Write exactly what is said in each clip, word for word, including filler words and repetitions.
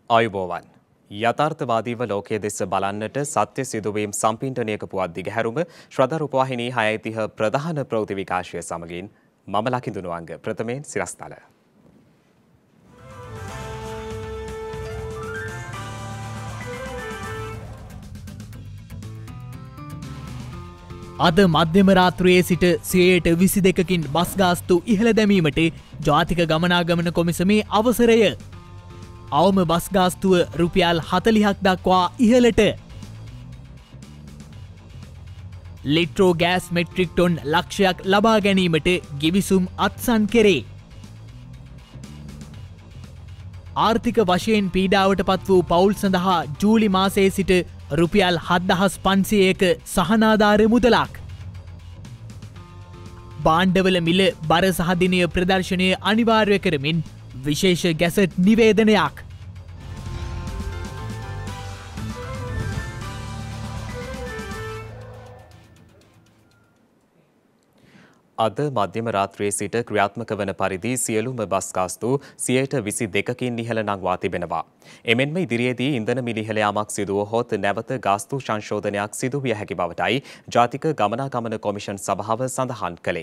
ආයුබෝවන්. යථාර්ථවාදීව ලෝකයේ දෙස බලන්නට සත්‍ය සිදුවීම් සම්පින්ඩනයක පුවත් දිගහැරුම ශ්‍රද්ධා රූපවාහිනී හයයි තිහ ප්‍රධාන ප්‍රවෘත්ති විකාශය සමගින් මම ලකිඳුනුවංග ප්‍රථමයෙන් සිරස්තල. අද මධ්‍යම රාත්‍රියේ සිට සියයට විසි දෙකකින් බස් ගාස්තු ඉහළ දැමීමට ජාතික ගමනාගමන කොමිසමේ අවසරය. අවම බස් ගාස්තුව රුපියල් හතළිහක් දක්වා ඉහළට. ලිට්‍රෝ ගෑස් මෙට්‍රික් ටොන් ලක්ෂයක් ලබා ගැනීමට ගිවිසුම් අත්සන් කෙරේ. ආර්ථික වශයෙන් පීඩාවට පත් වූ පවුල් සඳහා ජූලි මාසයේ සිට රුපියල් හත්දහස් පන්සියයක සහනාධාර මුදලක්. බාණ්ඩවල මිල බර සහදිනය ප්‍රදර්ශනය අනිවාර්ය කරමින් විශේෂ ගැසට් නිවේදනයක්. අද මධ්‍යම රාත්‍රියේ සිට ක්‍රියාත්මක වන පරිදි සියලුම බස් ගාස්තු සියයට විසි දෙකකින් ඉහළ නංවා තිබෙනවා. එමෙන්ම ඉදිරියේදී ඉන්ධන මිල ඉහළ යාමක් සිදුවහොත් නැවත ගාස්තු සංශෝධනයක් සිදු විය හැකි බවටයි ජාතික ගමනාගමන කොමිෂන් සභාව සඳහන් කළේ.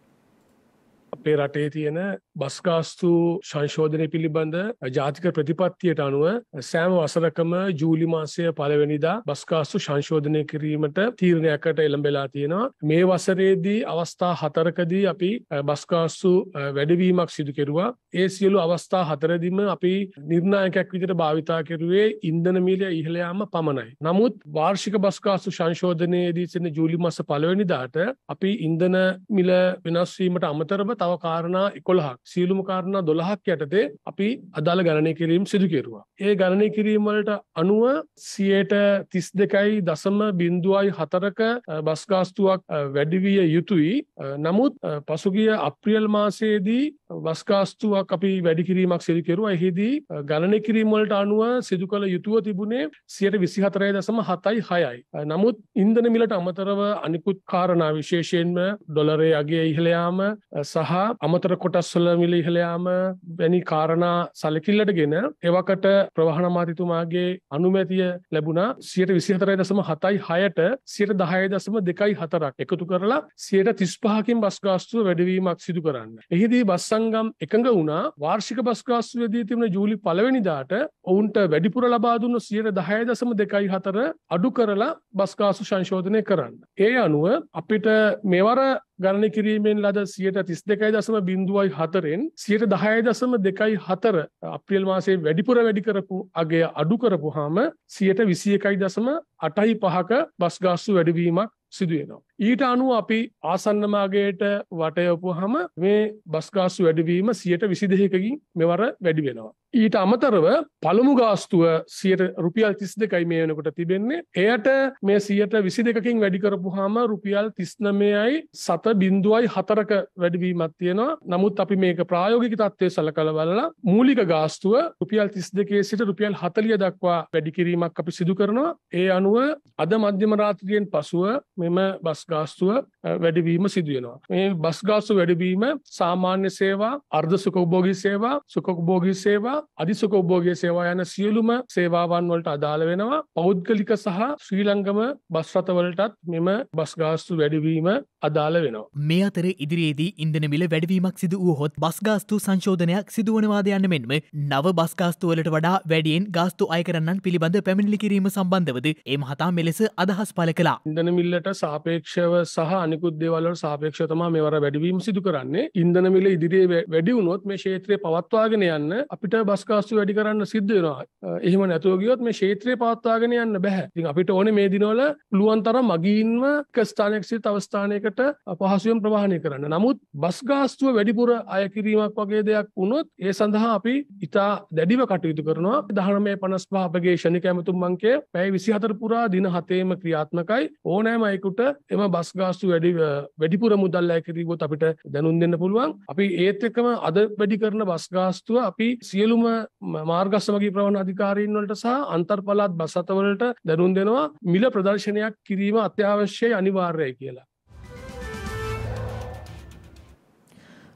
අපේ රටේ තියෙන බස් ගාස්තු සංශෝධනය පිළිබඳ ජාතික ප්‍රතිපත්තියට අනුව සෑම වසරකම ජූලි මාසය පළවෙනිදා බස් ගාස්තු සංශෝධනය කිරීමට තීරණයකට එළඹෙලා තියෙනවා. මේ වසරේදී අවස්ථා හතරකදී අපි බස් ගාස්තු වැඩිවීමක් සිදු කෙරුවා. ඒ සියලු අවස්ථා හතරදීම අපි නිර්ණායකයක් විදිහට භාවිතා කෙරුවේ ඉන්ධන මිල ඉහළ යාම පමණයි. නමුත් වාර්ෂික බස් ගාස්තු සංශෝධනයේදී සිටින ජූලි මාස පළවෙනිදාට අපි ඉන්ධන මිල වෙනස් වීමට අමතරව තව කාරණා එකොළහක් සියලුම කාරණා දොළහක් යටතේ අපි අදාළ ගණනය කිරීම සිදු කෙරුවා. ඒ ගණනය කිරීම වලට අනුව සියයට තිස් දෙකයි දශම බිංදුවයි හතරක බස් ගාස්තුවක් වැඩි විය යුතුයි. නමුත් පසුගිය අප්‍රේල් මාසයේදී බස් ගාස්තුවක් අපි වැඩි කිරීමක් සිදු කෙරුවා. එහිදී ගණනය කිරීම වලට අනුව සිදු කළ යුතුව තිබුණේ සියයට විසි හතරයි දශම හතයි හයයි. නමුත් ඉන්ධන මිලට අමතරව අනිකුත් කාරණා විශේෂයෙන්ම ඩොලරයේ අගය ඉහළ යාම සහ අමතර කොටස් වල මිල ඉහළ යාම වැනි කාරණා සැලකිල්ලටගෙන එවකට ප්‍රවාහන අමාත්‍යතුමාගේ අනුමැතිය ලැබුණා සියයට විසි හතරයි දශම හතයි හයට සියයට දහයයි දශම දෙකයි හතරක් එකතු කරලා සියයට තිස් පහකින් බස් ගාස්තුව වැඩිවීමක් සිදු කරන්න. එහිදී බස් සංගම් එකඟ වුණා වාර්ෂික බස් ගාස්තුවේදී තිබෙන ජූලි පළවෙනිදාට ඔවුන්ට වැඩිපුර ලබා දුන්න සියයට දහයයි දශම දෙකයි හතර අඩු කරලා බස් ගාස්තු සංශෝධනය කරන්න. ඒ අනුව අපිට මෙවර ගණනය කිරීමෙන් ලද සියයට තිස් දෙකයි දශම බිංදුවයි හතරෙන් සියයට දහයයි දශම දෙකයි හතර අප්‍රේල් මාසයේ වැඩිපුර වැඩි කරපු අගය අඩු කරපුවාම සියයට විසි එකයි දශම අටයි පහක බස් ගාස්තු වැඩිවීමක් සිදු වෙනවා. ඊට අනුව අපි ආසන්න මාගයට වටයවපුවාම මේ බස් ගාස්තු වැඩිවීම සියයට විසි දෙකකින් මෙවර වැඩි වෙනවා. ඊට අමතරව පළමු ගාස්තුව සියයට රුපියල් තිස් දෙකයි මේ වෙනකොට තිබෙන්නේ. එයට මේ සියයට විසි දෙකකින් වැඩි කරපුවාම රුපියල් තිස් නවයයි සත බිංදුවයි හතරක වැඩිවීමක් තියෙනවා. නමුත් අපි මේක ප්‍රායෝගික තත්ත්වයේ සලකලා බලලා මූලික ගාස්තුව රුපියල් තිස් දෙකේ සිට රුපියල් හතළිහ දක්වා වැඩි කිරීමක් අපි සිදු කරනවා. ඒ අනුව අද මධ්‍යම රාත්‍රියෙන් පසුව මෙම බස් ගාස්තුව වැඩිවීම සිදු වෙනවා. මේ බස් ගාස්තුව වැඩිවීම සාමාන්‍ය සේවා, අර්ධ සුඛෝපභෝගී සේවා, සුඛෝපභෝගී සේවා, අධිසුඛෝපභෝගී සේවා යන සියලුම සේවාවන් වලට අදාළ වෙනවා. පෞද්ගලික සහ ශ්‍රී ලංකම බස් රථවලටත් මෙම බස් ගාස්තු වැඩිවීම අදාළ වෙනවා. මේ අතර ඉදිරියේදී ඉන්ධන මිල වැඩිවීමක් සිදු වුවහොත් බස් ගාස්තු සංශෝධනයක් සිදුවනවාද යන්න මෙන්ම නව බස් ගාස්තු වලට වඩා වැඩියෙන් ගාස්තු අය කරන්නන් පිළිබඳ පැමිණිලි කිරීම සම්බන්ධවද ඒ මහතා මෙලෙස අදහස් පළ කළා. ඉන්ධන මිලට සාපේක්ෂව සහ අනිකුත් දේවල් වලට සාපේක්ෂව තමයි මේවර වැඩිවීම සිදු කරන්නේ. ඉන්ධන මිල ඉදිරියේ වැඩි වුණොත් මේ ක්ෂේත්‍රය පවත්වාගෙන යන්න අපිට බස් ගාස්තු වැඩි කරන්න සිද්ධ වෙනවා. එහෙම නැතුව ගියොත් මේ ක්ෂේත්‍රය පවත්වාගෙන යන්න බෑ. ඉතින් අපිට ඕනේ මේ දිනවල පුළුවන් තරම් මගින්ම එක ස්ථානයක සිට තව ස්ථානයකට පහසුවෙන් ප්‍රවාහනය කරන්න. නමුත් බස් ගාස්තුව වැඩිපුර අය කිරීමක් වගේ දෙයක් වුණොත් ඒ සඳහා අපි ඉතා දැඩිව කටයුතු කරනවා. දහනවය පනස් පහ අපගේ ක්ෂණික ඇමතුම් අංකය පැය විසි හතර පුරා දින හතේම ක්‍රියාත්මකයි. ඕනෑම අයෙකුට එම බස් ගාස්තු වැඩි වැඩිපුර මුදල් අය කිරීමත් අපිට දැනුම් දෙන්න පුළුවන්. අපි ඒත් එක්කම අද වැඩි කරන බස් ගාස්තුව අපි සියලුම මාර්ගස්ථමගී ප්‍රවාහන අධිකාරීන් වලට සහ අන්තර් පළාත් බස් රථවලට දැනුම් දෙනවා මිල ප්‍රදර්ශනයක් කිරීම අත්‍යවශ්‍යයි අනිවාර්යයි කියලා.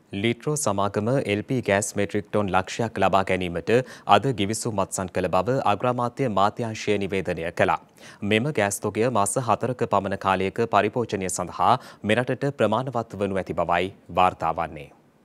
ලිට්‍රෝ සමාගම L P gas metric ton ලක්ෂයක් ලබා ගැනීමට අද ගිවිසුම් අත්සන් කළ බව අග්‍රාමාත්‍ය මාත්‍යාංශය නිවේදනය කළා. මෙම ගෑස් තොගය මාස හතරක පමණ කාලයක පරිපෝෂණය සඳහා මෙරටට ප්‍රමාණවත් වනු ඇති බවයි වාර්තා වන්නේ.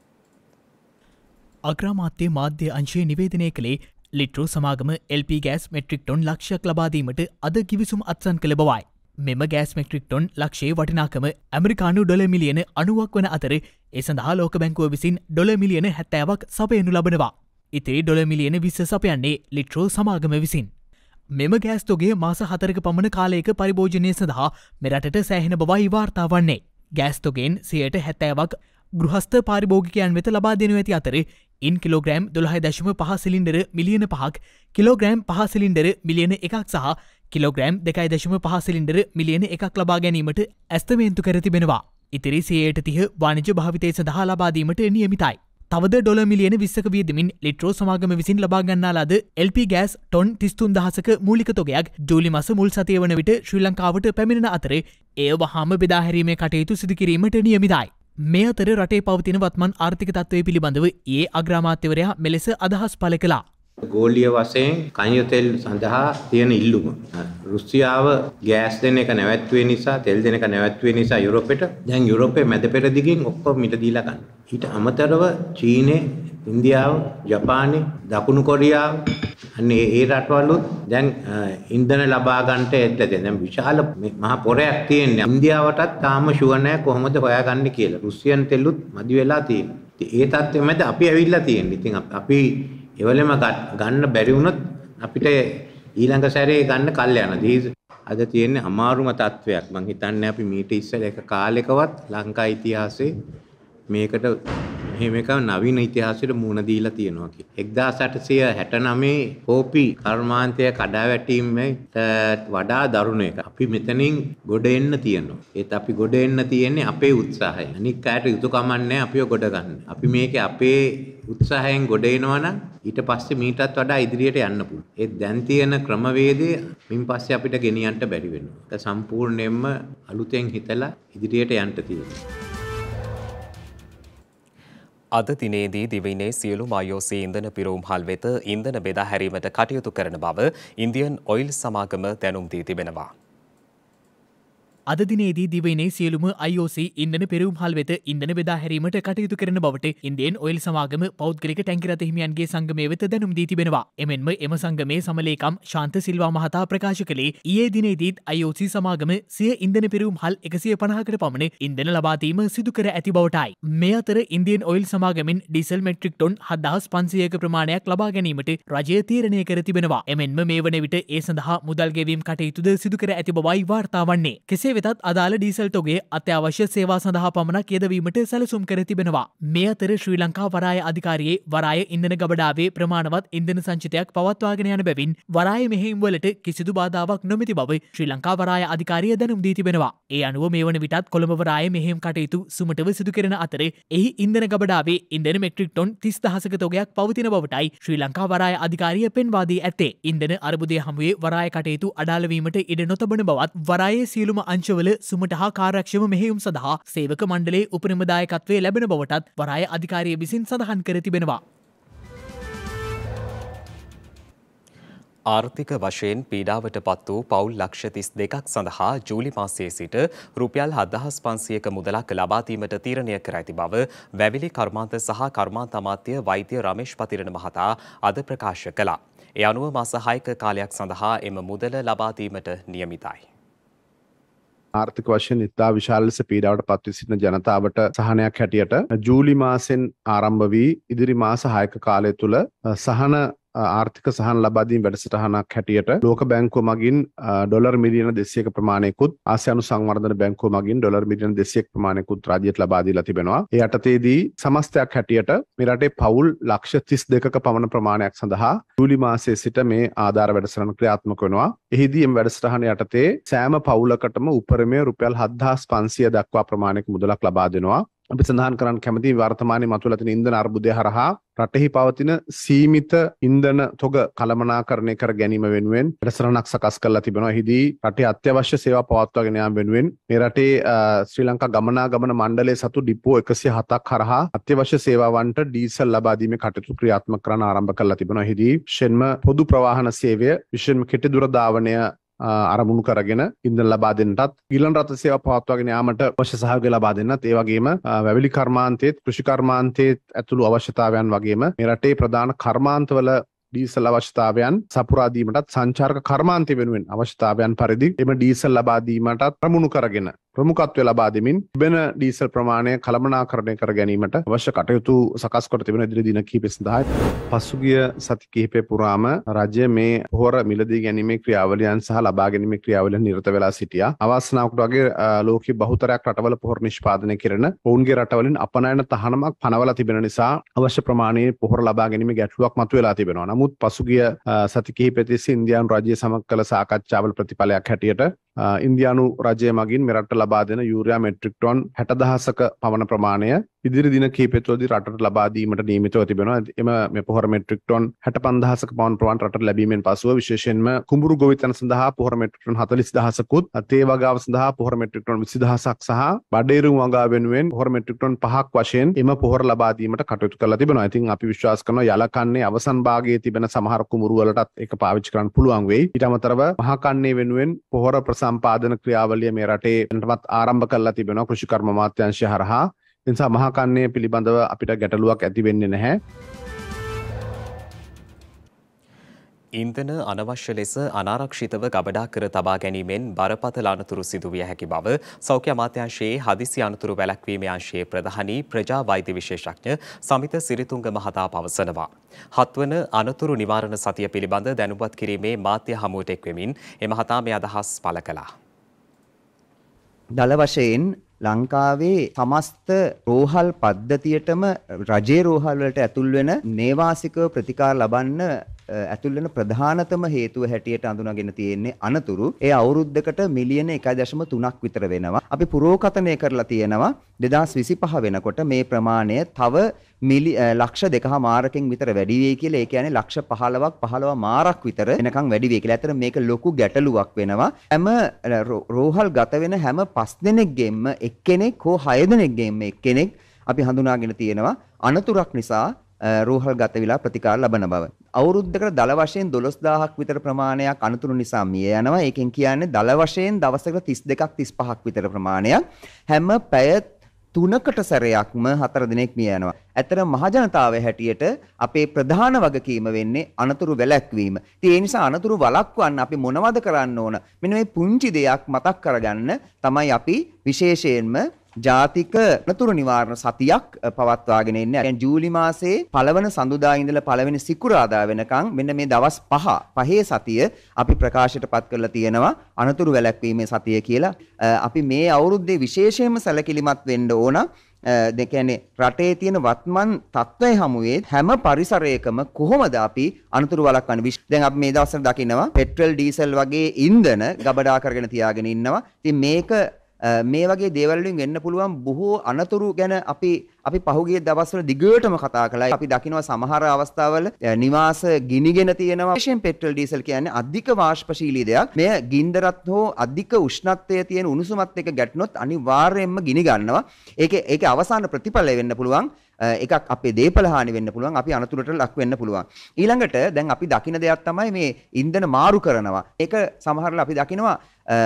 අග්‍රාමාත්‍ය මාධ්‍ය අංශය නිවේදනය කළේ ලිට්‍රෝ සමාගම L P gas metric ton ලක්ෂයක් ලබා දීමට අද ගිවිසුම් අත්සන් කළ බවයි. මෙම ගෑස් මෙට්‍රික් ටොන් ලක්ෂයේ වටිනාකම ඇමරිකානු ඩොලර් මිලියන අනූවක් වන අතර ඒ සඳහා ලෝක බැංකුව විසින් ඩොලර් මිලියන හැත්තෑවක් සපයනු ලබනවා. ඉතිරි ඩොලර් මිලියන විස්ස සපයන්නේ ලිට්‍රෝ සමාගම විසින්. මෙම ගෑස් තොගේ මාස හතරක පමණ කාලයක පරිභෝජනය සඳහා මෙරටට සෑහෙන බවයි වාර්තා වන්නේ. ගෑස් තොගෙන් සියයට හැත්තෑවක් ගෘහස්ථ පාරිභෝගිකයන් වෙත ලබා දෙනු ඇති අතර ඉන් කිලෝග්‍රෑම් දොළහ දශම පහ සිලින්ඩර මිලියන පහක්, කිලෝග්‍රෑම් පහ සිලින්ඩර මිලියන එකක් සහ කිලෝග්‍රෑම් දෙකයි දශම පහ සිලින්ඩර මිලියන එකක් ලබා ගැනීමට ඇස්තමේන්තු කර තිබෙනවා. ඉතිරි සියයට තිහ වාණිජ්‍ය භාවිතය සඳහා ලබා දීමට නියමිතයි. තවද ඩොලර් මිලියන විස්සක වියදමින් ලිට්‍රෝ සමාගම විසින් ලබා ගන්නා ලද එල් පී ගෑස් ටොන් තිස්තුන් දහසක මූලික තොගයක් ජූලි මාස මුල් සතිය වන විට ශ්‍රී ලංකාවට පැමිණෙන අතර එය වහාම බෙදා හැරීමේ කටයුතු සිදු කිරීමට නියමිතයි. මේ අතර රටේ පවතින වත්මන් ආර්ථික තත්ත්වය පිළිබඳව ඒ අග්‍රාමාත්‍යවරයා මෙලෙස අදහස් පළ කළා. ගෝලීය වශයෙන් කනිජ තෙල් සඳහා තියෙන ඉල්ලුම රුසියාව ගෑස් දෙන එක නැවැත්වුවේ නිසා තෙල් දෙන එක නැවැත්වුවේ නිසා යුරෝපෙට දැන් යුරෝපයේ මැද පෙර දිගින් ඔක්කොම මිට දීලා ගන්න. ඊට අමතරව චීනය, ඉන්දියාව, ජපානය, දකුණු කොරියාව අන්නේ ඒ රටවලුත් දැන් ඉන්ධන ලබා ගන්නට ඇත්ත දැන් විශාල මහ පොරයක් තියෙනවා. ඉන්දියාවටත් තාම ෂුවර් නැහැ කොහොමද හොයාගන්නේ කියලා. රුසියන් තෙලුත් මදි වෙලා තියෙනවා. ඒ තත්ත්වෙ මැද අපි ඇවිල්ලා තියෙන්නේ. ඉතින් අපි එවලෙම ගන්න බැරි වුණොත් අපිට ඊළඟ සැරේ ගන්න කල් යනවා. අද තියෙන්නේ අමාරුම තත්වයක්. මං හිතන්නේ අපි මීට ඉස්සෙල්ලා එක කාලෙකවත් ලංකා ඉතිහාසයේ මේකට මෙහෙම එක නවීන ඉතිහාසයට මුහුණ දීලා තියෙනවා කියලා. එක්දාස් අටසිය හැටනවයේ කෝපි කර්මාන්තය කඩාවැටීමට වඩා දරුණු එක. අපි මෙතනින් ගොඩ එන්න තියෙනවා. ඒත් අපි ගොඩ එන්න තියෙන්නේ අපේ උත්සාහය. අනික් අයට යුතුයකමක් නැහැ අපිව ගොඩ ගන්න. අපි මේකේ අපේ උත්සාහයෙන් ගොඩ එනවා නම් ඊට පස්සේ මීටත් වඩා ඉදිරියට යන්න පුළුවන්. ඒ දැන් තියෙන ක්‍රමවේදය මින් පස්සේ අපිට ගෙනියන්න බැරි වෙනවා. ඒක සම්පූර්ණයෙන්ම අලුතෙන් හිතලා ඉදිරියට යන්න තියෙනවා. අද දිනේදී දිවයිනේ සියලු මයෝසී ඉන්ධන පිරවුම්හල් වෙත ඉන්ධන බෙදා හැරීමට කටයුතු කරන බව ඉන්දියන් ඔයිල් සමාගම දැනුම් දී තිබෙනවා. අද දිනේදී දිවයිනේ සියලුම අයි ඕ සී ඉන්ධන පෙරවුම්හල් වෙත ඉන්ධන බෙදා හැරීමට කටයුතු කරන බවට ඉන්දියන් ඔයිල් සමාගම පෞද්ගලික ටැංකි රථ හිමියන්ගේ සංගමය වෙත දැනුම් දී තිබෙනවා. එමෙන්ම එම සංගමේ සමලේකම් ශාන්ත සිල්වා මහතා ප්‍රකාශ කළේ ඊයේ දිනේදීත් අයි ඕ සී සමාගම සිය ඉන්ධන පෙරවුම්හල් එකසිය පනහකට පමණ ඉන්ධන ලබා දීම සිදු කර ඇති බවටයි. මේ අතර ඉන්දියන් ඔයිල් සමාගමෙන් ඩීසල් මෙට්‍රික් ටොන් හත්දාස් පන්සියයක ප්‍රමාණයක් ලබා ගැනීමට රජය තීරණය කර තිබෙනවා. එමෙන්ම මේ වන විට ඒ සඳහා මුදල් ගෙවීම් කටයුතුද සිදු කර ඇති බවයි වාර්තා වන්නේ. කෙසේ වෙතත් අදාළ ඩීසල් තොගේ අත්‍යවශ්‍ය සේවා සඳහා පමණක් යෙදවීමට සැලසුම් කර තිබෙනවා. මේ අතර ශ්‍රී ලංකා වරාය අධිකාරියේ වරාය ඉන්ධන ගබඩාවේ ප්‍රමාණවත් ඉන්ධන සංචිතයක් පවත්වාගෙන යන බැවින් වරාය මෙහෙයුම් වලට කිසිදු බාධාවක් නොමැති බව ශ්‍රී ලංකා වරාය අධිකාරිය දැනුම් දී තිබෙනවා. ඒ අනුව මේ වන විටත් කොළඹ වරාය මෙහෙයුම් කටයුතු සුමටව සිදු කරන අතර එහි ඉන්ධන ගබඩාවේ ඉන්ධන මෙට්‍රික් ටොන් තිස් දහසක තොගයක් පවතින බවටයි ශ්‍රී ලංකා වරාය අධිකාරිය පෙන්වා දී ඇත්තේ. ඉන්ධන අර්බුදය හමුවේ වරාය කටයුතු අඩාල වීමට ඉඩ නොතබන බවත් වරායේ සියලුම අංශවල සුමට හා කාර්යක්ෂම මෙහෙයුම් සඳහා සේවක මණ්ඩලයේ උපරිම දායකත්වය ලැබෙන බවටත් වරාය අධිකාරිය විසින් සඳහන් කර තිබෙනවා. ආර්ථික වශයෙන් පීඩාවට පත් වූ පවුල් ලක්ෂ තිස් දෙකක් සඳහා ජූලි මාසයේ සිට රුපියල් හත්දහස් පන්සියයක මුදලක් ලබා දීමට තීරණය කර ඇති බව වැවිලි කර්මාන්ත සහ කර්මාන්ත අමාත්‍ය වෛද්‍ය රමේෂ් පතිරණ මහතා අද ප්‍රකාශ කළා. ඒ අනුව මාස හයක කාලයක් සඳහා එම මුදල ලබා දීමට නියමිතයි. ආර්ථික වශයෙන් ඉතා විශාල ලෙස පීඩාවට පත් වී සිටින ජනතාවට සහනයක් හැටියට ජූලි මාසෙන් ආරම්භ වී ඉදිරි මාස හයක කාලය තුල සහන ආර්ථික සහන ලබා දීම වැඩසටහනක් හැටියට ලෝක බැංකුව මගින් ඩොලර් මිලියන දෙසීයක ප්‍රමාණයකුත් ආසියානු සංවර්ධන බැංකුව මගින් ඩොලර් මිලියන දෙසීයක් ප්‍රමාණයකුත් රාජ්‍යයට ලබා දීලා තිබෙනවා. ඒ යටතේදී සමස්තයක් හැටියට මේ රටේ පවුල් ලක්ෂ තිස් දෙකක පමණ ප්‍රමාණයක් සඳහා ජූලි මාසයේ සිට මේ ආධාර වැඩසටහන ක්‍රියාත්මක වෙනවා. එහිදී මේ වැඩසටහන යටතේ සෑම පවුලකටම උපරිමය රුපියල් හත්දහස් පන්සිය දක්වා ප්‍රමාණයක මුදලක් ලබා දෙනවා. අපි සඳහන් කරන්න කැමති වර්තමානයේ මතුවලා තියෙන ඉන්ධන අර්බුදය හරහා රටෙහි පවතින සීමිත ඉන්ධන තොග කළමනාකරණය කර ගැනීම වෙනුවෙන් වැඩසටහනක් සකස් කරලා තිබෙනවා. එහිදී රටේ අත්‍යවශ්‍ය සේවා පවත්වාගෙන යාම වෙනුවෙන් මේ රටේ ශ්‍රී ලංකා ගමනාගමන මණ්ඩලය සතු ඩිපෝ එකසිය හතක් හරහා අත්‍යවශ්‍ය සේවාවන්ට ඩීසල් ලබා දීමේ කටයුතු ක්‍රියාත්මක කරන්න ආරම්භ කරලා තිබෙනවා. එහිදී විශේෂයෙන්ම පොදු ප්‍රවාහන සේවය විශේෂයෙන්ම කෙටි දුර ධාවනය අරමුණු කරගෙන ඉන්ධන ලබා දෙන්නටත් ගිලන් රථ සේවා පවත්වාගෙන යාමට අවශ්‍ය සහයෝගය ලබා දෙන්නත් ඒ වගේම වැවිලි කර්මාන්තයේත් කෘෂි කර්මාන්තයේත් ඇතුළු අවශ්‍යතාවයන් වගේම මේ රටේ ප්‍රධාන කර්මාන්තවල ඩීසල් අවශ්‍යතාවයන් සපුරා දීමටත් සංචාරක කර්මාන්තය වෙනුවෙන් අවශ්‍යතාවයන් පරිදි එම ඩීසල් ලබා දීමටත් ප්‍රමුණු කරගෙන ප්‍රමුඛත්වය ලබා දෙමින් තිබෙන ඩීසල් ප්‍රමාණය කළමනාකරණය කර ගැනීමට අවශ්‍ය කටයුතු සකස් කර තිබෙන ඉදිරි දින කිහිපය සඳහා පසුගිය සති කිහිපය පුරාම රජය මේ පොහොර මිලදී ගැනීමේ ක්‍රියාවලියන් සහ ලබා ගැනීමේ ක්‍රියාවලියන් නිරත වෙලා සිටියා. අවාසනාවකට වගේ ලෝකයේ බහුතරයක් රටවල පොහොර නිෂ්පාදනය කරන ඔවුන්ගේ රටවලින් අපනයන තහනමක් පනවලා තිබෙන නිසා අවශ්‍ය ප්‍රමාණයේ පොහොර ලබා ගැනීමේ ගැටලුවක් මතුවලා තිබෙනවා. නමුත් පසුගිය සති කිහිපය තිස්සේ ඉන්දියානු රජය සමග කළ සාකච්ඡාවල ප්‍රතිඵලයක් හැටියට ඉන්දියානු රජය මගින් මෙරට ලබා දෙන යූරියා මෙට්‍රික් ටොන් හැට දහසක පමණ ප්‍රමාණය ඉදිරි දින කිහිපය තුළදී රටට ලබා දීමට නියමිතව තිබෙනවා. එම මේ පොහොර මෙට්‍රික් ටොන් හැට පන්දහසක පමණ ප්‍රමාණ රටට ලැබීමෙන් පසුව විශේෂයෙන්ම කුඹුරු ගොවිතැන සඳහා පොහොර මෙට්‍රික් ටොන් හතළිස් දහසකුත්, තේ වගාව සඳහා පොහොර මෙට්‍රික් ටොන් විසි දහසක් සහ බඩේරුම් වගාව වෙනුවෙන් පොහොර මෙට්‍රික් ටොන් පහක් වශයෙන් එම පොහොර ලබා දීමට කටයුතු කරලා තිබෙනවා. ඉතින් අපි විශ්වාස කරනවා යලකන්නේ අවසන් භාගයේ තිබෙන සමහර කුඹුරු වලටත් ඒක පාවිච්චි කරන්න පුළුවන් වෙයි. ඊට අමතරව මහා කන්නේ වෙනුවෙන් පොහොර ප්‍රසම්පාදන ක්‍රියාවලිය මේ රටේ වෙනටමත් ආරම්භ කරලා තිබෙනවා කෘෂි කර්ම අමාත්‍යාංශය හරහා. ඒ නිසා මහා කන්නේ පිළිබඳව අපිට ගැටලුවක් ඇති වෙන්නේ නැහැ. ඉන්ධන අනවශ්‍ය ලෙස අනාරක්ෂිතව ගබඩා කර තබා ගැනීමෙන් බරපතල අනතුරු සිදුවිය හැකි බව සෞඛ්‍ය අමාත්‍යාංශයේ හදිසි අනතුරු වැළැක්වීමේ අංශයේ ප්‍රධානී ප්‍රජා වෛද්‍ය විශේෂඥ සමිත සිරිතුංග මහතා පවසනවා. හත්වන අනතුරු නිවාරණ සතිය පිළිබඳ දැනුවත් කිරීමේ මාධ්‍ය හමුවට එක්වෙමින් එම මහතා මේ අදහස් පළ කළා. දල වශයෙන් ලංකාවේ සමස්ත රෝහල් පද්ධතියටම රජයේ රෝහල් වලට ඇතුල් වෙන නේවාසික ප්‍රතිකාර ලබන්න ඇතුල් වෙන ප්‍රධානතම හේතුව හැටියට අඳුනගෙන තියෙන්නේ අනතුරු. ඒ අවුරුද්දකට මිලියන එකයි දශම තුනක් විතර වෙනවා. අපි පුරෝකථනය කරලා තියෙනවා දෙදාස් විසිපහ වෙනකොට මේ ප්‍රමාණය තව මිලි ලක්ෂ දෙකමාරකින් විතර වැඩි වෙයි කියලා. ඒ කියන්නේ ලක්ෂ පහළොවක් පහළොව මාරක් විතර එනකන් වැඩි වෙයි කියලා. ඇත්තට මේක ලොකු ගැටලුවක් වෙනවා. හැම රෝහල් ගත වෙන හැම පස් දෙනෙක්ගෙම එක්කෙනෙක් හෝ හය දෙනෙක්ගෙම එක්කෙනෙක් අපි හඳුනාගෙන තියෙනවා අනතුරක් නිසා රෝහල් ගත වෙලා ප්‍රතිකාර ලබන බව. අවුරුද්දකට දල වශයෙන් දොළොස් දාහක් විතර ප්‍රමාණයක් අනතුරු නිසා මිය යනවා. ඒකෙන් කියන්නේ දල වශයෙන් දවසකට තිස් දෙකක් තිස් පහක් විතර ප්‍රමාණයක් හැම පැය තුනකට සැරයක්ම හතර දිනක් මිය යනවා. ඇත්තට මහජනතාවය හැටියට අපේ ප්‍රධාන වගකීම වෙන්නේ අනතුරු වැළැක්වීම. ඉතින් ඒ නිසා අනතුරු වළක්වන්න අපි මොනවද කරන්න ඕන? මෙන්න මේ පුංචි දෙයක් මතක් කරගන්න තමයි අපි විශේෂයෙන්ම ජාතික අනතුරු නිවාරණ සතියක් පවත්වාගෙන ඉන්නේ. يعني ජූලි මාසයේ පළවන සඳුදා ඉඳලා පළවෙනි සිකුරාදා වෙනකන් මෙන්න මේ දවස් පහ පහේ සතිය අපි ප්‍රකාශයට පත් කරලා තියෙනවා අනතුරු වැළැක්වීමේ සතිය කියලා. අපි මේ අවුරුද්දේ විශේෂයෙන්ම සැලකිලිමත් වෙන්න ඕන. ඒ කියන්නේ රටේ තියෙන වත්මන් තත්ත්වය හමුවේ හැම පරිසරයකම කොහොමද අපි අනතුරු වළක්වන්නේ? දැන් අපි මේ දවස්වල දකිනවා පෙට්‍රල් ඩීසල් වගේ ඉන්ධන ගබඩා කරගෙන තියාගෙන ඉන්නවා. ඉතින් මේක මේ වගේ දේවල් වලින් වෙන්න පුළුවන් බොහෝ අනතුරු ගැන අපි අපි පහුගිය දවස්වල දිගටම කතා කළා. අපි දකිනවා සමහර අවස්ථාවල නිවාස ගිනිගෙන තියෙනවා. විශේෂයෙන් පෙට්‍රල් ඩීසල් කියන්නේ අධික වාෂ්පශීලී දෙයක්. මෙය ගින්දරත් හෝ අධික උෂ්ණත්වය තියෙන උණුසුමත් එක්ක ගැටුනොත් අනිවාර්යයෙන්ම ගිනි ගන්නවා. ඒකේ ඒකේ අවසාන ප්‍රතිඵලය වෙන්න පුළුවන් එකක් අපේ දේපල හානි වෙන්න පුළුවන්. අපි අනතුරට ලක් වෙන්න පුළුවන්. ඊළඟට දැන් අපි දකින දෙයක් තමයි මේ ඉන්ධන මාරු කරනවා. ඒක සමහරවල් අපි දකිනවා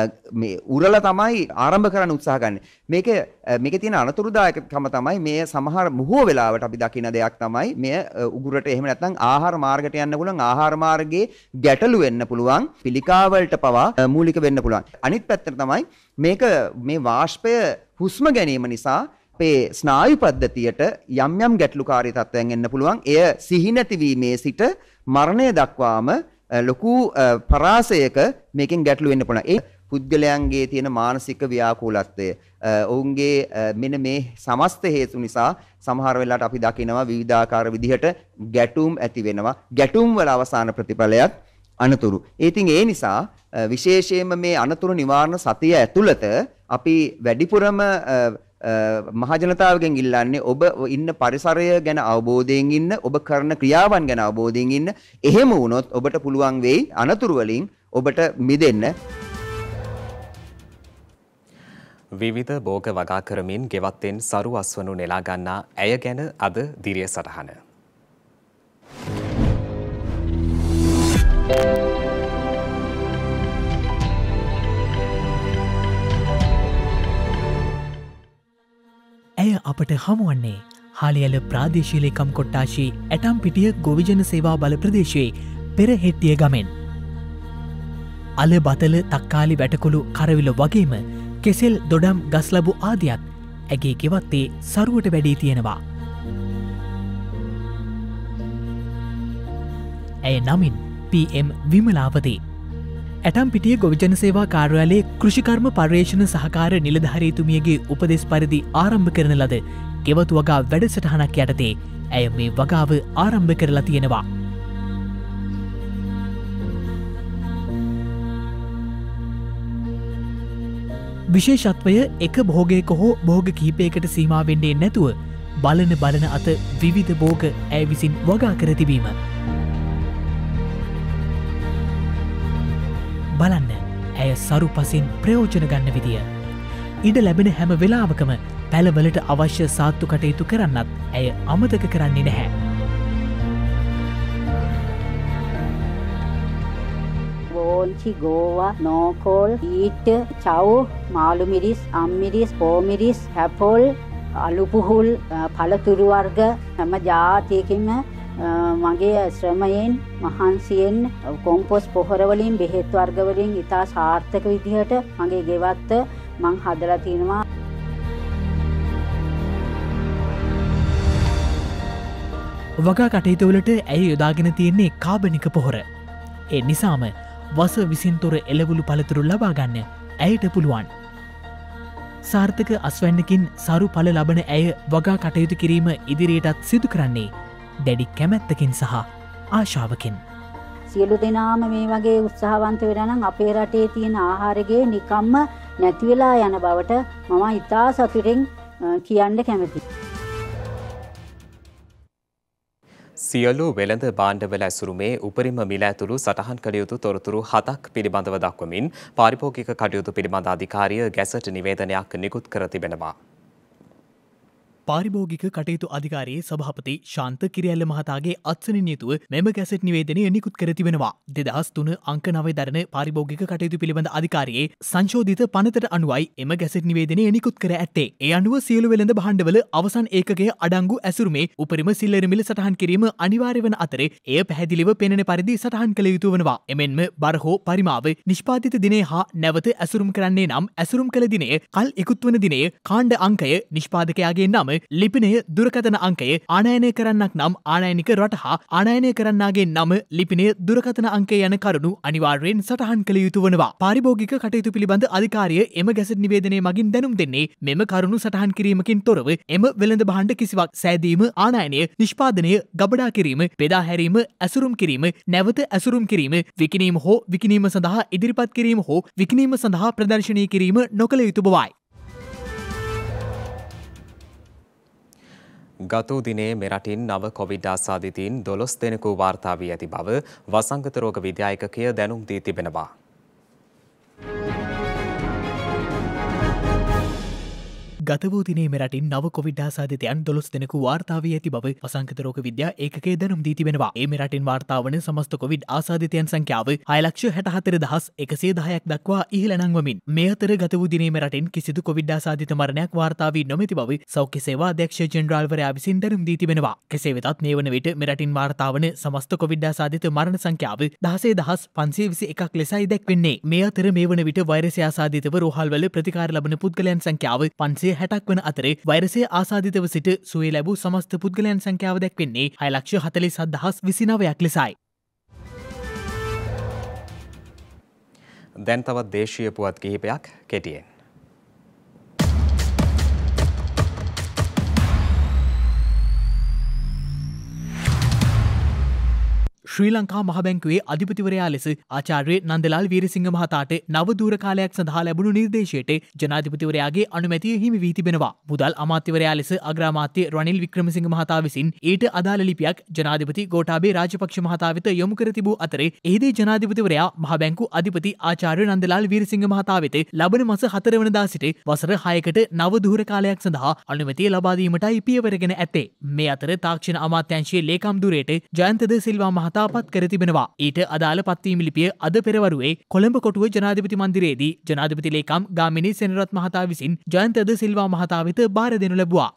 මේ උරල තමයි ආරම්භ කරන්න උත්සාහ ගන්න. මේක මේකේ තියෙන අනතුරුදායකකම තමයි මේ සමහර බොහෝ වෙලාවට අපි දකින දෙයක් තමයි මේ උගුරට එහෙම නැත්නම් ආහාර මාර්ගයට යන්න පුළුවන් ආහාර මාර්ගයේ ගැටලු වෙන්න පුළුවන් පිළිකා වලට පවා මූලික වෙන්න පුළුවන්. අනිත් පැත්තට තමයි මේක මේ වාෂ්පය හුස්ම ගැනීම නිසා අපේ ස්නායු පද්ධතියට යම් යම් ගැටලුකාරී තත්ත්වයන් එන්න පුළුවන්. එය සිහි නැතිවීමේ සිට මරණය දක්වාම ලොකු පරාසයක මේකෙන් ගැටලු වෙන්න පුළුවන්. ඒ පුද්ගලයන්ගේ තියෙන මානසික ව්‍යාකූලත්වය ඔවුන්ගේ මෙන්න මේ සමස්ත හේතු නිසා සමහර වෙලාවට අපි දකිනවා විවිධාකාර විදිහට ගැටුම් ඇති වෙනවා. ගැටුම් වල අවසාන ප්‍රතිඵලයක් අනතුරු. ඉතින් ඒ නිසා විශේෂයෙන්ම මේ අනතුරු නිවාරණ සතිය ඇතුළත අපි වැඩිපුරම මහජනතාවගෙන් ඉල්ලන්නේ ඔබ ඉන්න පරිසරය ගැන අවබෝධයෙන් ඉන්න, ඔබ කරන ක්‍රියාවන් ගැන අවබෝධයෙන් ඉන්න. එහෙම වුණොත් ඔබට පුළුවන් වෙයි අනතුරු වලින් ඔබට මිදෙන්න. විවිධ භෝග වගා කරමින් ගෙවත්තෙන් සරු අස්වනු නෙලා ගන්නා ඇය ගැන අද දිරිය සටහන. ඇය අපට හමුවන්නේ හාලියල ප්‍රාදේශීය ලේකම් කොට්ටාශී ඇටම්පිටිය ගොවිජන සේවා බල ප්‍රදේශයේ පෙරහෙට්ටිය ගමෙන්. අල බතල තක්කාලි වැටකුළු කරවිල වගේම කෙසෙල් දොඩම් ගස් ලැබූ ආදියත් ඇගේ ගෙවත්තේ සරුවට වැඩී තියෙනවා. ඇය නමින් පී එම් විමලාවතී. ඇටම්පිටිය ගොවිජන සේවා කාර්යාලයේ කෘෂිකර්ම පර්යේෂණ සහකාර නිලධාරීතුමියගේ උපදෙස් පරිදි ආරම්භ කරන ලද ගෙවතු වගා වැඩසටහනක් යටතේ ඇය මේ වගාව ආරම්භ කරලා තියෙනවා. විශේෂත්වය එක භෝගයක හෝ භෝග කීපයකට සීමා වෙන්නේ නැතුව බලන බලන අත විවිධ භෝග ඇය විසින් වගා කර තිබීම. බලන්න ඇය සරු පසින් ප්‍රයෝජන ගන්න විදිය. ඉඩ ලැබෙන හැම වෙලාවකම පැළවලට අවශ්‍ය සාත්තු කටයුතු කරන්නත් ඇය අමතක කරන්නේ නැහැ. බෝංචි, ගෝවා, නෝකෝල්, ඊට, චව්, මාළු මිරිස්, අම්මිරිස්, පෝමිරිස්, හැපොල්, අලු පුහුල්, පළතුරු වර්ග හැම ජාතියකින්ම මගේ ශ්‍රමයෙන් මහන්සියෙන් කොම්පොස් පොහොර වලින් බෙහෙත් වර්ග වලින් ඉතා සාර්ථක විදිහට මගේ ගෙවත්ත මං හදලා තිනවා. වගා කටයුතුවලට ඇය යොදාගෙන තියෙන්නේ කාබනික පොහොර. ඒ නිසාම වස විසින්තොර එළවලු පළතුරු ලබා ගන්න ඇයට පුළුවන්. සාර්ථක අස්වැන්නකින් සරු පල ලබන ඇය වගා කටයුතු කිරීම ඉදිරියටත් සිදු කරන්නේ දැඩි කැමැත්තකින් සහ ආශාවකින්. සියලු දෙනාම මේ වගේ උත්සාහවන්ත වෙනවා නම් අපේ රටේ තියෙන ආහාරගේ නිකම්ම නැති වෙලා යන බවට මම ඉතා සතුටින් කියන්න කැමතියි. සියලු වෙළඳ භාණ්ඩවල ඇසුරුමේ උපරිම මිල ඇතුළු සටහන් කළ යුතු තොරතුරු හතක් පිළිබඳව දක්වමින් පාරිභෝගික කටයුතු පිළිබඳ අධිකාරිය ගැසට් නිවේදනයක් නිකුත් කර තිබෙනවා. පාරිභෝගික කටයුතු අධිකාරයේ සභාපති ශාන්ත කිරියල්ල මහතාගේ අත්සනින් යුතුව මෙම ගැසට් නිවේදනය නිකුත් කර තිබෙනවා. දෙදහස් තුන අංක නවය දරන පාරිභෝගික කටයුතු පිළිබඳ අධිකාරියේ සංශෝධිත පනතට අනුවයි එම ගැසට් නිවේදනය නිකුත් කර ඇත්තේ. ඒ අනුව සියලු වෙළඳ භාණ්ඩවල අවසන් ඒකකයේ අඩංගු ඇසුරුමේ උපරිම සිල්ලර මිල සටහන් කිරීම අනිවාර්ය වන අතර එය පැහැදිලිව පෙනෙන පරිදි සටහන් කළ යුතු වනවා. එමෙන්ම බර හෝ පරිමාව, නිෂ්පාදිත දිනය හා නැවත ඇසුරුම් කරන්නේ නම් ඇසුරුම් කළ දිනය, කල් ඉක්ුත්වන දිනය, කාණ්ඩ අංකය, නිෂ්පාදකයාගේ නම, ලිපිනය, දුරකථන අංකය, ආනයනය කරන්නක් නම් ආනයනික රට හා ආනයනය කරන්නාගේ නම, ලිපිනය, දුරකථන අංකය යන කරුණු අනිවාර්යෙන් සටහන් කළ යුතු වනවා. පාරිභෝගික කටයුතු පිළිබඳ අධිකාරිය එම ගැසට් නිවේදනයේ මගින් දැනුම් දෙන්නේ මෙම කරුණු සටහන් කිරීමකින් තොරව එම වෙළඳ භාණ්ඩ කිසිවක් සෑදීම, ආනයනය, නිෂ්පාදනය, ගබඩා කිරීම, බෙදා හැරීම, ඇසුරුම් කිරීම, නැවත ඇසුරුම් කිරීම, විකිණීම හෝ විකිණීම සඳහා ඉදිරිපත් කිරීම හෝ විකිණීම සඳහා ප්‍රදර්ශනය කිරීම නොකළ යුතු බවයි. ගත දිනේ මෙරටින් නව කොවිඩ් ආසාදිතයින් දොළොස් දෙනෙකු වාර්තා වී ඇති බව වසංගත රෝග විද්‍යායකකය දැනුම් දී තිබෙනවා. ගත වූ දිනේ මෙරටින් නව කොවිඩ් ආසාදිතයන් දොළොස් දෙනෙකු වාර්තා වී ඇති බව වසංගත රෝග විද්‍යා ඒකකය දැනුම් දී තිබෙනවා. ඒ මෙරටින් වාර්තා වන සමස්ත කොවිඩ් ආසාදිතයන් සංඛ්‍යාව හය ලක්ෂ හැට හතර දහස් එකසිය දහයක් දක්වා ඉහළ නංවමින් මේ අතර ගත වූ දිනේ මෙරටින් කිසිදු කොවිඩ් ආසාදිත මරණයක් වාර්තා වී නොමැති බව සෞඛ්‍ය සේවා අධ්‍යක්ෂ ජෙනරාල්වරයා විසින් දැනුම් දී තිබෙනවා. කෙසේ වෙතත් මේ වන විට මෙරටින් වාර්තා වන සමස්ත කොවිඩ් ආසාදිත මරණ සංඛ්‍යාව දහසය දහස් පන්සිය විසි එකක් ලෙසයි දැක්වෙන්නේ. මේ අතර මේ වන විට වෛරසය ආසාදිතව රෝහල්වල ප්‍රතිකාර ලබන පුද්ගලයන් සංඛ්‍යාව පන්සිය හැටක් වන අතරේ වෛරසය ආසාදිතව සිට සුවය ලැබූ සමස්ත පුද්ගලයන් සංඛ්‍යාව දැක්වෙන්නේ හය ලක්ෂ හතළිස් හත් දහස් විසි නවයක් ලෙසයි. දැන් තවත් දේශීය පුවත් කිහිපයක් කෙටියෙන්. ශ්‍රී ලංකා මහ බැංකුවේ අධිපතිවරයා ලෙස ආචාර්ය නන්දලාල් වීරසිංහ මහතාට නව දූර කාලයක් සඳහා ලැබුණු නිර්දේශයට ජනාධිපතිවරයාගේ අනුමැතිය හිමි වී තිබෙනවා. මුදල් අමාත්‍යවරයා ලෙස අග්‍රාමාත්‍ය රනිල් වික්‍රමසිංහ මහතා විසින් ඊට අදාළ ලිපියක් ජනාධිපති ගෝඨාභය රාජපක්ෂ මහතා වෙත යොමු කර තිබූ අතර එහිදී ජනාධිපතිවරයා මහ බැංකු අධිපති ආචාර්ය නන්දලාල් වීරසිංහ මහතා වෙත ලබන මාස හතර වෙනිදා සිට වසර හයකට නව දූර කාලයක් සඳහා අනුමැතිය ලබා දීමටයි පියවරගෙන ඇත්තේ. මේ අතර තාක්ෂණ අමාත්‍යාංශයේ ලේකම් ධුරයට ජයන්ත ද සිල්වා මහතා පත් කර තිබෙනවා. ඊට අදාළ පත්වීම ලිපිය අද පෙරවරුවේ කොළඹ කොටුව ජනාධිපති මන්දිරයේදී ජනාධිපති ලේකම් ගාමිණී සෙනරත් මහතා විසින් ජයන්ත ද සිල්වා මහතා වෙත බාර දෙනු ලැබුවා.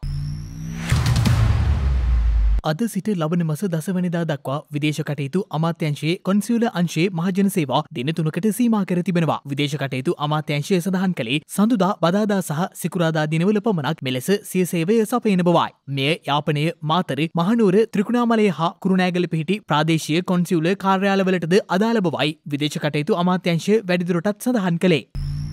අද සිට ලබන මස දසවනිදා දක්වා විදේශ කටයුතු අමාත්‍යංශයේ කොන්සියුල අංශයේ මහජන සේවා දින තුනකට සීමා කර තිබෙනවා. විදේශ කටයුතු අමාත්‍යංශය සඳහන් කළේ සඳුදා බදාදා සහ සිකුරාදා දිනවල පමණක් මෙලෙස සිය සේවය සපයන බවයි. මෙය යාපනය මාතර මහනුවර ත්‍රිකුණාමලය හා කුරුණෑගල පිහිටි ප්‍රාදේශීය කොන්සියුල කාර්යාලවලටද අදාළ බවයි විදේශ කටයුතු අමාත්‍යංශය වැඩිදුරටත් සඳහන් කළේ.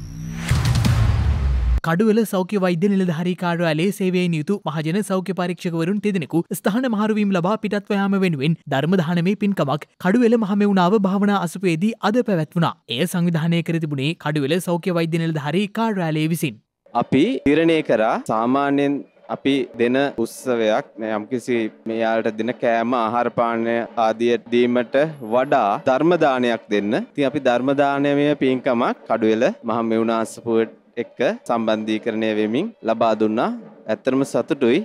කඩුවල සෞඛ්‍ය වෛද්‍ය නිලධාරී කාර්යාලයේ සේවයේ නියුතු මහජන සෞඛ්‍ය පරීක්ෂකවරුන් තිදෙනෙකු ස්ථාන මහරුවීම් ලබා පිටත්ව යාම වෙනුවෙන් ධර්ම දානමේ පින්කමක් කඩුවෙල මහමෙවුනාව භාවනා අසුපේදී අද පැවැත්වුණා. එය සංවිධානය කර තිබුණේ කඩුවෙල සෞඛ්‍ය වෛද්‍ය නිලධාරී කාර්යාලය විසින්. අපි තීරණය කරා සාමාන්‍යයෙන් අපි දෙන උත්සවයක් යම්කිසි මෙයාලට දෙන කෑම ආහාර පානය ආදිය දීමට වඩා ධර්ම දානයක් දෙන්න. ඉතින් අපි ධර්ම දානමය පින්කමක් කඩුවෙල මහමෙවුනා අසුපුවට එක්ක සම්බන්ධීකරණය වෙමින් ලබා දුන්නා. ඇත්තටම සතුටුයි.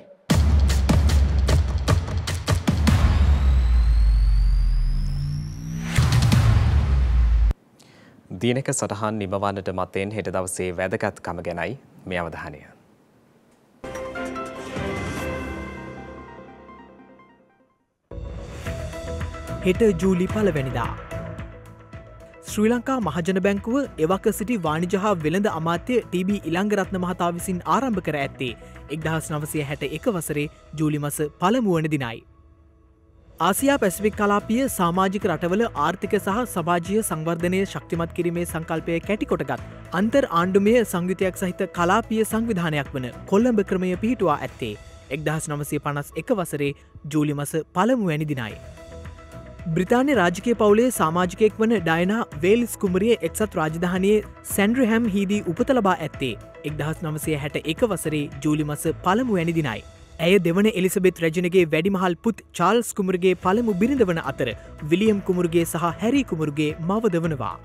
දිනක සටහන් නිමවන්නට මතෙන් හෙට දවසේ වැදගත්කම ගැනයි මේ අවධානය. හෙට ජූලි පළවෙනිදා ශ්‍රී ලංකා මහජන බැංකුව එවක සිටි වාණිජ හා වෙළඳ අමාත්‍ය ටී.බී. ඉලංගරත්න මහතා විසින් ආරම්භ කර ඇත්තේ එක්දහස් නවසිය හැට එක වසරේ ජූලි මස පළමු වන දිනයි. ආසියා පැසිෆික් කලාපීය සමාජික රටවල ආර්ථික සහ සමාජීය සංවර්ධනය ශක්තිමත් කිරීමේ සංකල්පය කැටිකොටගත් අන්තර් ආණ්ඩුමය සංයුතියක් සහිත කලාපීය සංවිධානයක් වන කොළඹ ක්‍රමය පිහිටුවා ඇත්තේ එක්දහස් නවසිය පනස් එක වසරේ ජූලි මස පළමු වැනි දිනයි. බ්‍රිතාන්‍ය රාජකය පවුලේ සාමාජිකයෙක් වන ඩයනා වේල්ස් කුමරිය එක්සත් රාජධානයේ සැන්ඩ්‍රහැම් හිදී උපත ලබා ඇත්තේ එක්දහස් නවසිය හැට එක වසරේ ජූලි මස පළමු වැනි දිනයි. ඇය දෙවන එලිසබෙත් රැජනගේ වැඩිමහල් පුත් චාල්ස් කුමරුගේ පළමු බිරිඳ වන අතර විලියම් කුමරුගේ සහ හැරි කුමරුගේ මවද වනවා.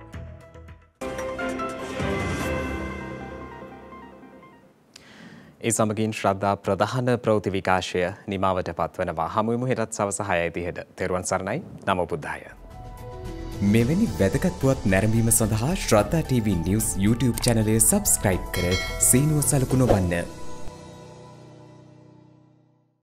ඒ සමගින් ශ්‍රද්ධා ප්‍රධාන ප්‍රවෘත්ති විකාශය නිමාවට පත්වනවා. හමුවෙමු හෙටත් සවස හයයි තිහට. තෙරුවන් සරණයි. නමෝ බුද්ධාය. මෙවැනි වැදගත් පුවත් නැරඹීම සඳහා ශ්‍රද්ධා ටීවී නිවුස් YouTube චැනලය සබ්ස්ක්‍රයිබ් කර සීනුව සලකුණු වන්න.